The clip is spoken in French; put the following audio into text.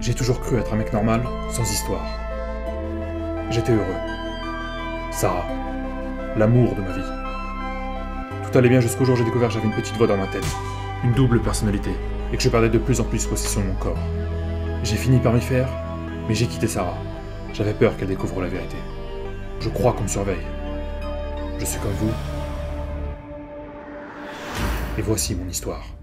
J'ai toujours cru être un mec normal, sans histoire. J'étais heureux. Sarah, l'amour de ma vie. Tout allait bien jusqu'au jour où j'ai découvert que j'avais une petite voix dans ma tête, une double personnalité, et que je perdais de plus en plus possession de mon corps. J'ai fini par m'y faire, mais j'ai quitté Sarah. J'avais peur qu'elle découvre la vérité. Je crois qu'on me surveille. Je suis comme vous. Et voici mon histoire.